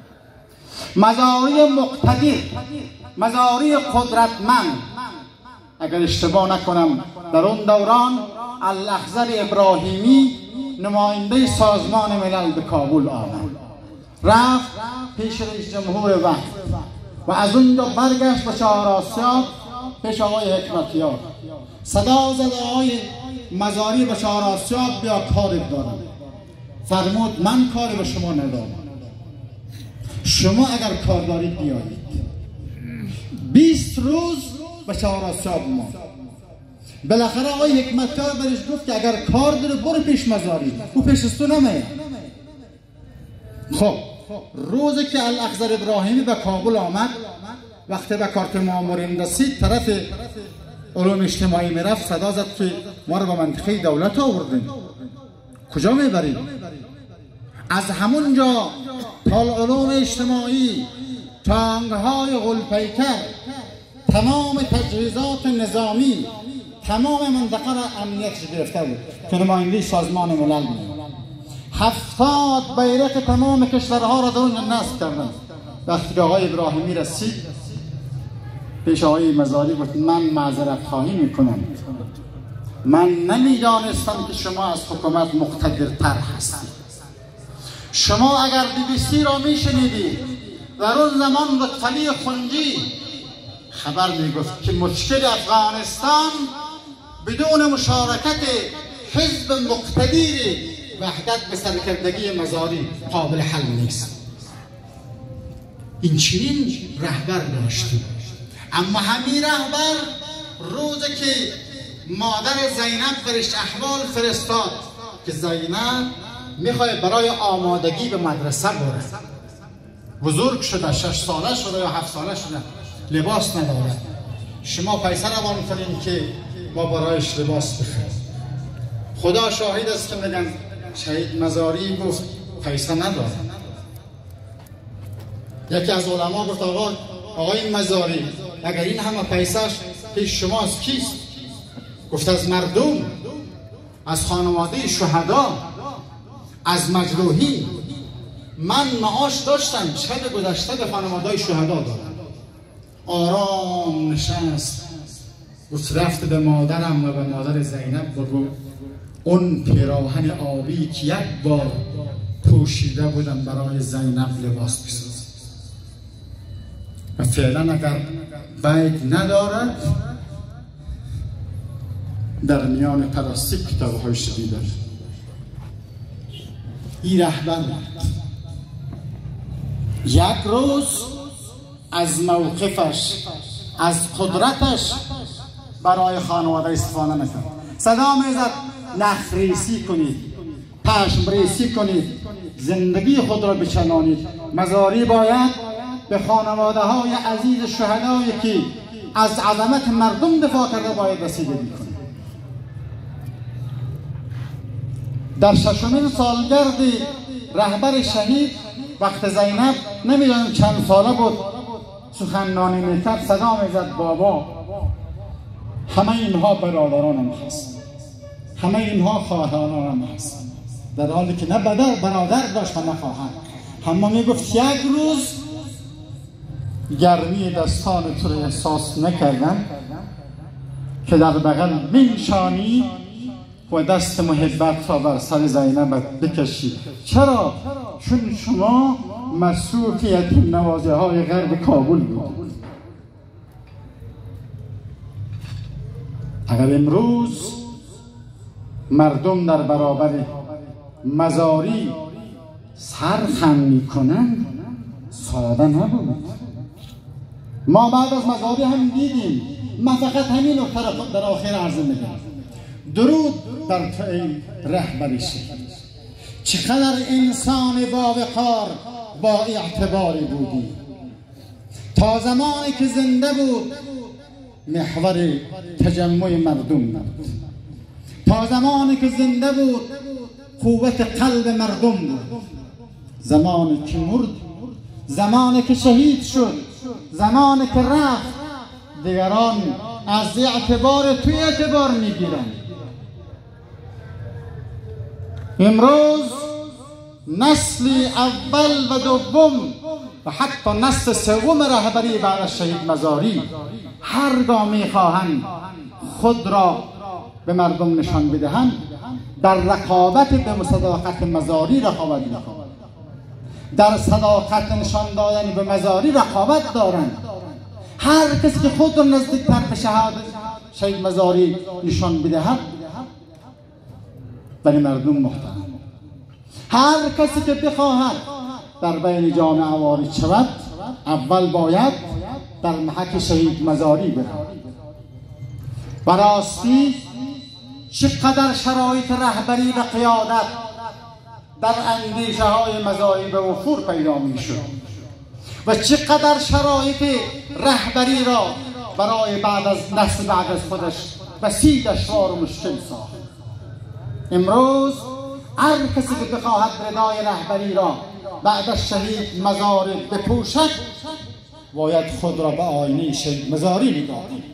مزاری مقتدر، مزاری قدرتمند. اگر اشتباه نکنم در اون دوران الاخضر ابراهیمی نماینده سازمان ملل به کابل آمد، رفت پیش رئیس جمهور وقت و از اونجا برگشت به چهار آسیاب پیش آقای حکمتیار. صدا زد آقای مزاری به چهار آسیاب بیا کارت دارم. فرمود من کاری به شما ندارم، شما اگر کار دارید بیایید. بیست روز به چهار آسیاب ماند. بالاخره آقای حکمتیار برش گفت که اگر کار داره برو پیش مزاری، او پیش تو نمیاد. خب روزی که الاخضر ابراهیمی به کابل آمد، وقتی به کارت مامورین رسید طرف علوم اجتماعی میرفت، صدا زد که ما رو به منطقه دولت آوردیم، کجا میبرید؟ از همونجا تا علوم اجتماعی، تانگهای غلپیکر، تمام تجهیزات نظامی، تمام منطقه را امنیتش گرفته بود که نماینده سازمان ملل بود. هفتاد بیرق تمام کشورها را در اونجا نصب کردن. وقتی که آقای ابراهیمی رسید پیش آقای مزاری گفت من معذرت خواهی میکنم، من نمیدانستم که شما از حکومت مقتدرتر هستید. شما اگر بی بی سی را میشنیدید در اون زمان لطفعلی خنجی خبر میگفت که مشکل افغانستان بدون مشارکت حزب مقتدر وحدت به سرکردگی مزاری قابل حل نیست. این چنین رهبر داشتیم. اما همین رهبر روزی که مادر زینب برش احوال فرستاد که زینب میخواد برای آمادگی به مدرسه بره، بزرگ شده، شش ساله شده یا هفت ساله شده، لباس نداره، شما پیسه روان کنین که ما برایش لباس بخریم. خدا شاهد است که میگن شهید مزاری گفت پیسه نداره. یکی از علما گفت آقا آقای مزاری اگر این همه پیسهش پیش شماست کیست؟ گفت از مردم، از خانواده شهدا، از مجروحین. من معاش داشتم شب گذشته به خانواده شهدا دادم. آرام نشست گفت رفت به مادرم و به مادر زینب بگو اون پیراهن آبی که یک بار پوشیده بودم برای زینب لباس بسازم. و فعلا اگر بیت ندارد در میان پلاستیک کتاب های شدیده. این رهبر یک روز از موقفش، از قدرتش برای خانواده استفاده نکرد. صدا میزد نخریسی کنید، پشم ریسی کنید، زندگی خود را بچنانید. مزاری باید به خانواده های عزیز شهدایی که از عظمت مردم دفاع کرده باید رسیدگی کنید. در ششمین سالگرد رهبر شهید وقت زینب نمیدونم چند ساله بود سخنرانی میکرد، صدا میزد بابا همه اینها برادرانم هست، همه اینها خواهرانم هست، در حالی که نه بدر برادر داشت نه خواهر. اما میگفت یک روز گرمی دستان تو رو احساس نکردم که در بغل منشانی و دست محبت را بر سر زینب بکشید. چرا؟ چون شما مسئول یتیم نوازه های غرب کابل بود. اگر امروز مردم در برابر مزاری سرخم میکنن ساده نبود. ما بعد از مزاری هم دیدیم. من فقط همین نکته را در آخر عرض میگم. درود در تو ای رهبر شهید، چقدر انسان با وقار با اعتباری بودی. تا زمانی که زنده بود محور تجمع مردم بود. تا زمانی که زنده بود قوت قلب مردم بود. زمانی که مرد، زمانی که شهید شد، زمانی که رفت، دیگران از اعتبار توی اعتبار میگیرن. امروز نسل اول و دوم و حتی نسل سوم رهبری بعد از شهید مزاری هرگاه میخواهند خود را به مردم نشان بدهند در رقابت به صداقت مزاری رقابت میکنند، در صداقت نشان دادن به مزاری رقابت دارند. هر کسی که خود را نزدیکتر به شهادت شهید مزاری نشان بدهد ولی مردم محترم، هر کسی که بخواهد در بین جامعه وارد شود اول باید در محک شهید مزاری برود. و راستی چقدر شرایط رهبری و قیادت در اندیشه های مزاری به وفور پیدا می شد و چقدر شرایط رهبری را برای بعد از نسل بعد از خودش بسیط دشوار و مشکل ساخت. امروز هر کسی که بخواهد ردای رهبری را بعد از شهید مزاری بپوشد باید خود را به آینه شهید مزاری نگاه کند.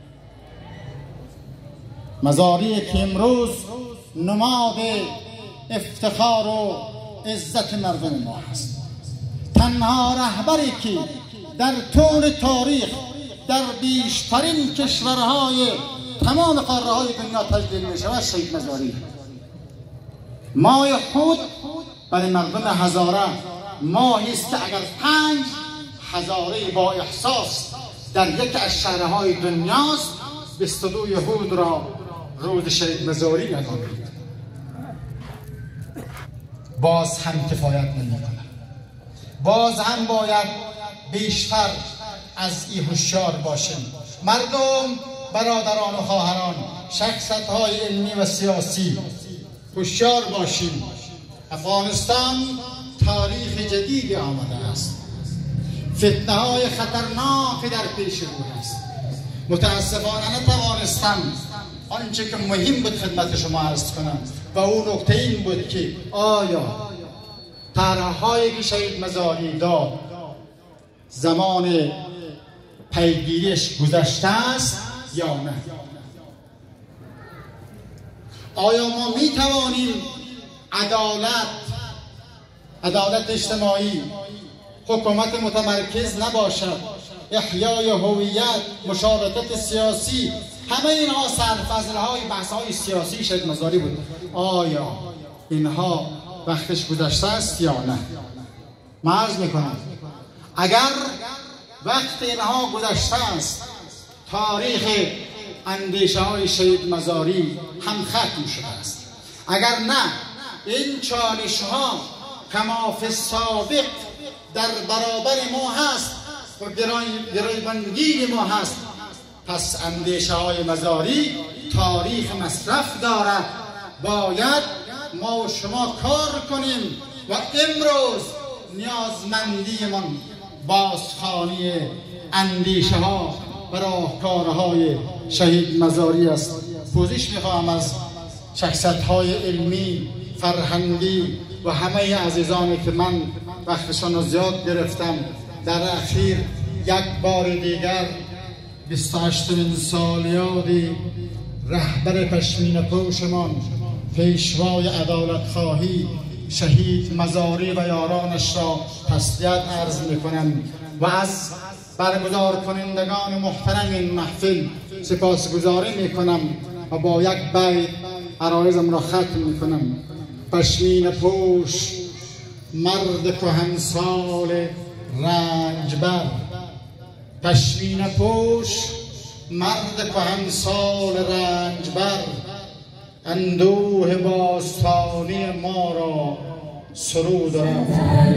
مزاری که امروز نماد افتخار و عزت مردم ما است، تنها رهبری که در طول تاریخ در بیشترین کشورهای تمام قاره های دنیا تجلیل می شود شهید مزاری. ماه خود برای مردم هزاره ماهی است که اگر پنج هزاره با احساس در یک از شهرهای دنیاست، بیست و دو یهود را روز شهید مزاری ندانید، باز هم کفایت نمی‌کند. باز هم باید بیشتر از این هوشیار باشیم. مردم، برادران و خواهران، شخصیت‌های علمی و سیاسی، هوشیار باشیم. افغانستان تاریخ جدیدی آمده است، فتنه‌های خطرناکی در پیش رو است. متاسفانه نتوانستم آنچه که مهم بود خدمت شما عرض کنم و اون نکته این بود که آیا طرح‌هایی که شهید مزاری داد زمان پیگیریش گذشته است یا نه؟ آیا ما می توانیم عدالت عدالت اجتماعی، حکومت متمرکز نباشد، احیای هویت، مشارکت سیاسی، همه اینها سرفصل‌های بحث‌های سیاسی شهید مزاری بود، آیا اینها وقتش گذشته است یا نه؟ من عرض میکنم اگر وقت اینها گذشته است، تاریخ اندیشه های شهید مزاری هم ختم شده است. اگر نه، این چالش ها کما فی السابق در برابر ما هست و گریبانگیر ما هست، پس اندیشه های مزاری تاریخ مصرف دارد. باید ما و شما کار کنیم و امروز نیازمندی من بازخوانی اندیشه ها و راهکارهای شهید مزاری است. پوزش میخواهم از شخصیت های علمی، فرهنگی و همه عزیزانی که من وقتشان را زیاد گرفتم. در اخیر یک بار دیگر بیست و هشتمین سالیاد رهبر پشمین پوشمان، پیشوای عدالت خواهی شهید مزاری و یارانش را تسلیت عرض میکنم و از برگزار کنندگان محترم این محفل سپاسگزاری میکنم و با یک بیت عرایضم را ختم میکنم. پشمین پوش مرد کهنسال رنجبر، پشمین پوش مرد کهنسال رنجبر، اندوه باستانی ما را سرود رفت.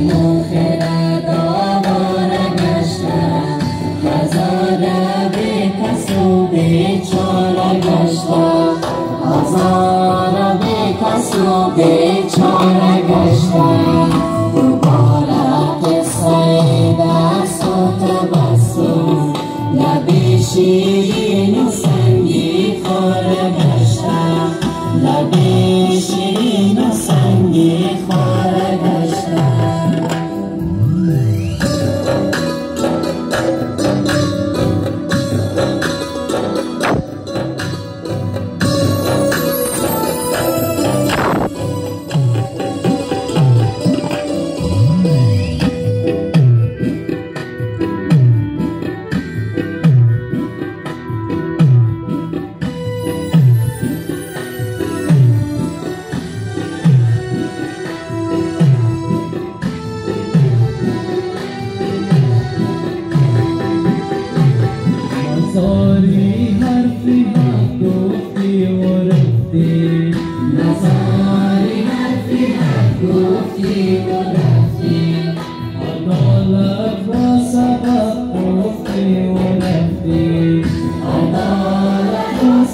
هزاره به کس و بیچاره گشته، هزاره به کس و بیچاره گشته، دوباره قصه دست و تبسم، لبی شیرین و سنگی خواره گشته، لبی شیرین و سنگی خواره گشته.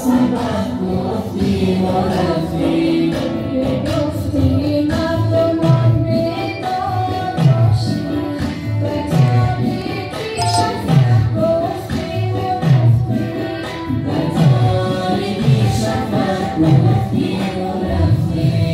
سبب گفتی و رفتی که گفتی مردمان بیدار باشند و تاریکی شفق گفتی و رفتی و تاریکی شفق گفتی و رفتی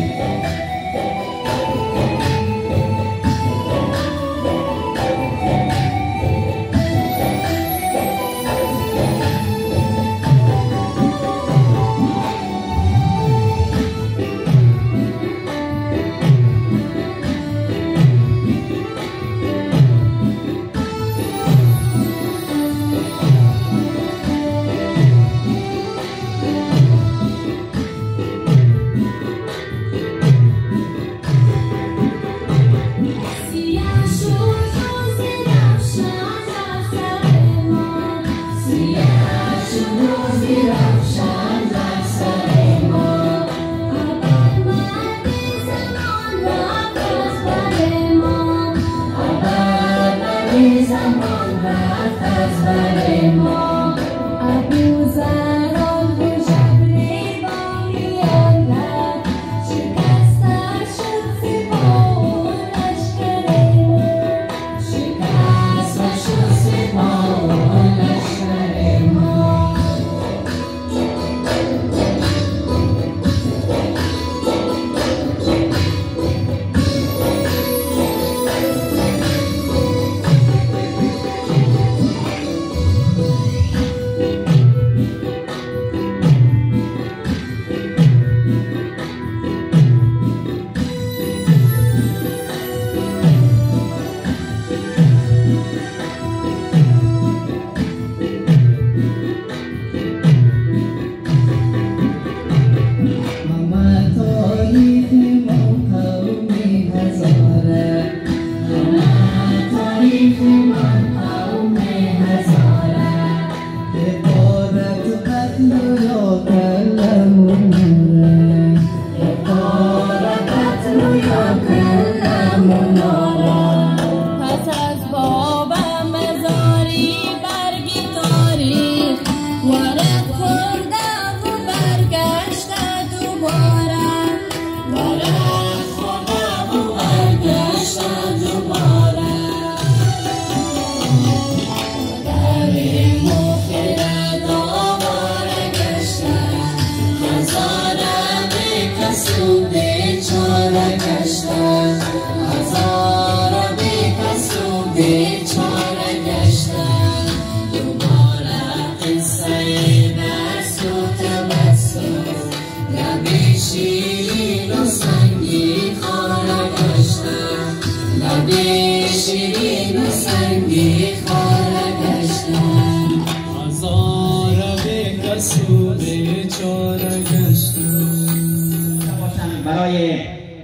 برای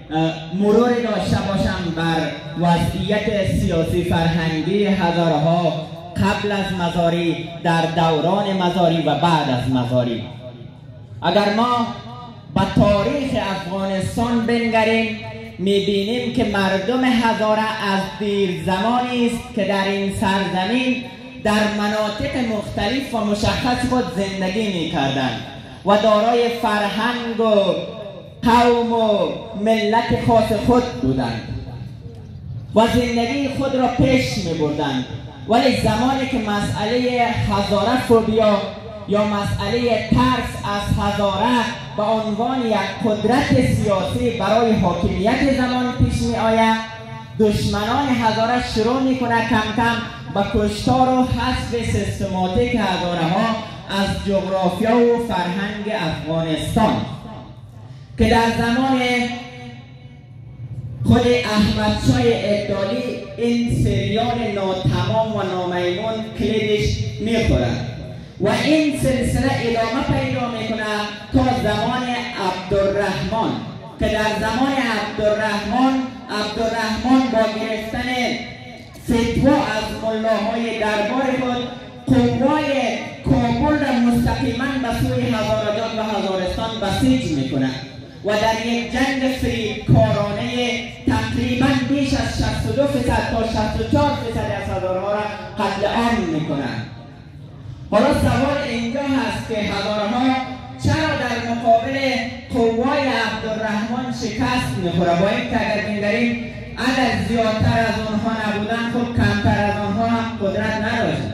مرور داشته باشم بر وضعیت سیاسی فرهنگی هزارها قبل از مزاری، در دوران مزاری و بعد از مزاری. اگر ما به تاریخ افغانستان بنگریم میبینیم که مردم هزاره از دیر زمانی است که در این سرزمین در مناطق مختلف و مشخص خود زندگی میکردند و دارای فرهنگ و قوم و ملت خاص خود بودند و زندگی خود را پیش می بردند. ولی زمانی که مسئله هزاره فوبیا یا مسئله ترس از هزاره به عنوان یک قدرت سیاسی برای حاکمیت زمان پیش می آید، دشمنان هزاره شروع می کنند کم کم به کشتار و حذف سیستماتیک هزاره ها از جغرافیا و فرهنگ افغانستان که در زمان خود احمد شاه ابدالی این سریال ناتمام و نامیمون کلیدش میخورد و این سلسله ادامه پیدا میکنه تا زمان عبدالرحمن که در زمان عبدالرحمن عبدالرحمن با گرفتن فتوا از ملاهای دربار خود قوای کابل را مستقیما به سوی هزارجات و هزارستان بسیج میکنه و در یک جنگ فریبکارانه تقریبا بیش از شصت و دو فیصد تا شصت و چهار فیصد از هزارها را قتل عام میکنند حالا سوال اینجا هست که هزارها چرا در مقابل قوای عبدالرحمن شکست میخوره؟ با این که اگر بینگریم اگر زیادتر از آنها نبودن خب کمتر از آنها هم قدرت نداشتن.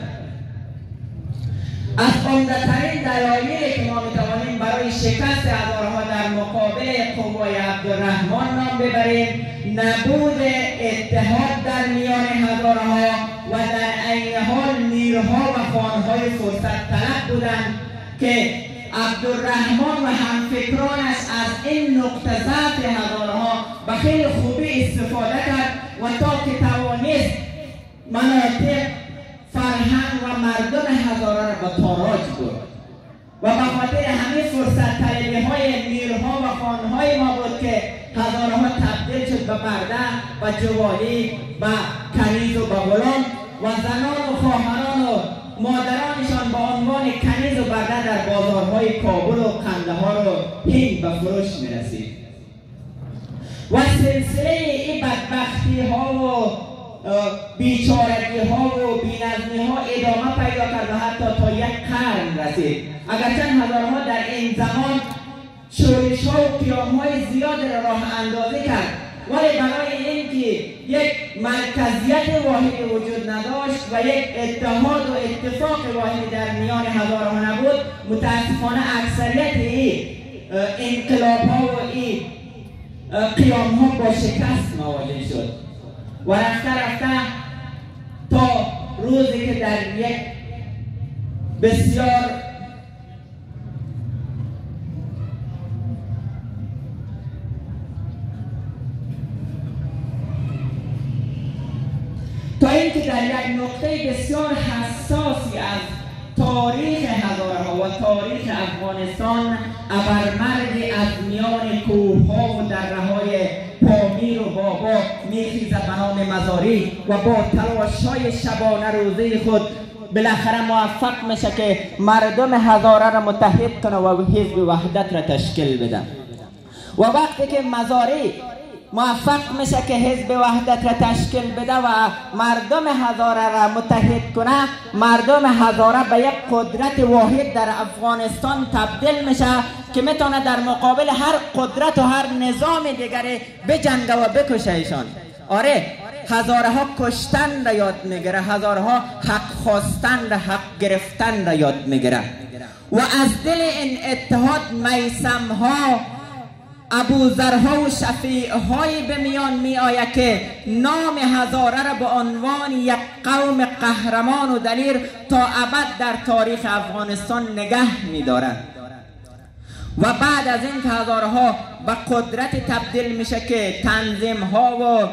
از عمده‌ترین دلایلی که ما میتوانیم برای شکست هزارها در مقابل قوای عبدالرحمن نام ببریم نبود اتحاد در میان هزارها و در عین حال نیروها و خانهای فرصت طلب بودند که عبدالرحمن و همفکرانش از این نقطه ضعف هزارها به خیلی خوبی استفاده کرد و تا که توانست مناطق فرهنگ و مردم هزاره را به تاراج برد و به خاطر همه فرصت طلبی های نیروها و خانهای ما بود که هزارها تبدیل شد به برده و جوالی و کنیز و به غلام و زنان و خواهران و مادرانشان با عنوان کنیز و برده در بازارهای کابل و قندهار و هند به فروش می رسید و سلسله این بدبختی ها و بیچارگی ها و بینظمی ها ادامه پیدا کرد و حتی تا یک قرن رسید. اگرچه هزارها در این زمان شورش ها و قیام های زیاد را راه اندازی کرد ولی برای اینکه یک مرکزیت واحدی وجود نداشت و یک اتحاد و اتفاق واحدی در میان هزارها نبود متاسفانه اکثریت این انقلاب ها و این قیام ها با شکست مواجه شد و رفته رفته تا روزی که در یک بسیار تا اینکه در یک نقطه بسیار حساسی از تاریخ هزارها و تاریخ افغانستان ابرمرگی از میان کوهها و دره‌های پامیر و بابا میخیزد به نام مزاری و با تلاش‌های شبانه روزی خود بالاخره موفق میشه که مردم هزاره را متحد کنه و حزب وحدت را تشکیل بده و وقتی که مزاری موفق میشه که حزب وحدت را تشکیل بده و مردم هزاره را متحد کنه مردم هزاره به یک قدرت واحد در افغانستان تبدیل میشه که میتونه در مقابل هر قدرت و هر نظام دیگری بجنگه و بکشه ایشان. آره هزاره ها کشتن را یاد میگیره، هزاره ها حق خواستن را حق گرفتن را یاد میگیره و از دل این اتحاد میثم ها ابوذرها و شفیع‌های به میان می آید که نام هزاره را به عنوان یک قوم قهرمان و دلیر تا ابد در تاریخ افغانستان نگه می دارد و بعد از این که هزاره ها به قدرت تبدیل میشه که تنظیم ها و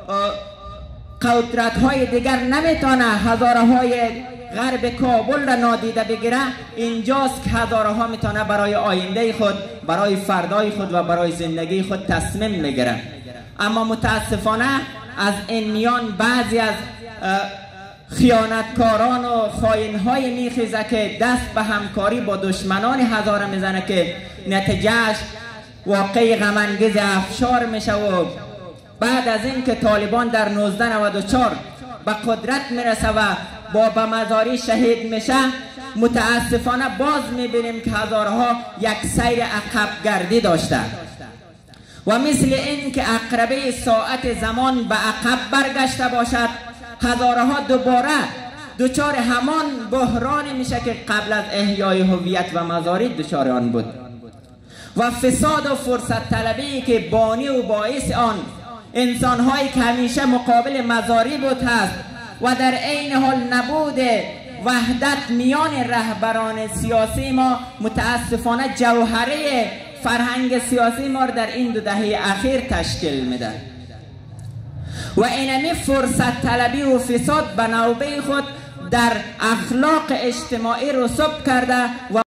قدرت های دیگر نمیتونه هزاره های غرب کابل را نادیده بگیره اینجاست که هزاره ها میتونه برای آینده خود برای فردای خود و برای زندگی خود تصمیم میگیره. اما متاسفانه از این میان بعضی از خیانتکاران و خائن‌های میخیزه که دست به همکاری با دشمنان هزاره میزنه که نتیجهش واقعی غم انگیز افشار میشه و بعد از این که طالبان در نوزده نود و چهار به قدرت میرسه و با به مزاری شهید میشه متاسفانه باز میبینیم که هزارها یک سیر عقب گردی داشته و مثل این که عقربه ساعت زمان به عقب برگشته باشد هزارها دوباره دچار همان بحران میشه که قبل از احیای هویت و مزاری دچار آن بود و فساد و فرصت طلبی که بانی و باعث آن انسانهایی که همیشه مقابل مزاری بود هست و در عین حال نبود وحدت میان رهبران سیاسی ما متاسفانه جوهره فرهنگ سیاسی ما در این دو دهه اخیر تشکیل میده و اینمی فرصت طلبی و فساد به نوبه خود در اخلاق اجتماعی رسوب کرده و